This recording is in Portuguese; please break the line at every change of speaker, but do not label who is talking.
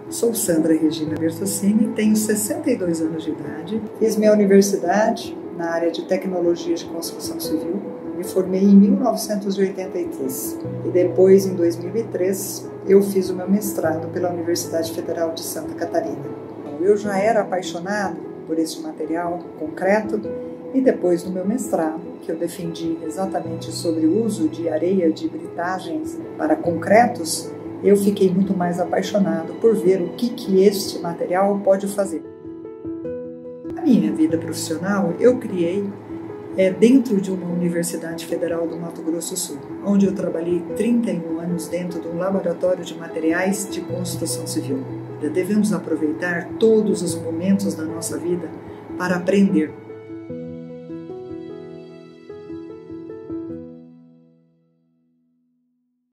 Sou Sandra Regina Bertocini, tenho 62 anos de idade, fiz minha universidade na área de tecnologia de construção civil, me formei em 1983 e depois, em 2003, eu fiz o meu mestrado pela Universidade Federal de Santa Catarina. Eu já era apaixonada por este material concreto e depois do meu mestrado, que eu defendi exatamente sobre o uso de areia de britagens para concretos, eu fiquei muito mais apaixonado por ver o que este material pode fazer. A minha vida profissional eu criei dentro de uma Universidade Federal do Mato Grosso do Sul, onde eu trabalhei 31 anos dentro de um laboratório de materiais de construção civil. Devemos aproveitar todos os momentos da nossa vida para aprender.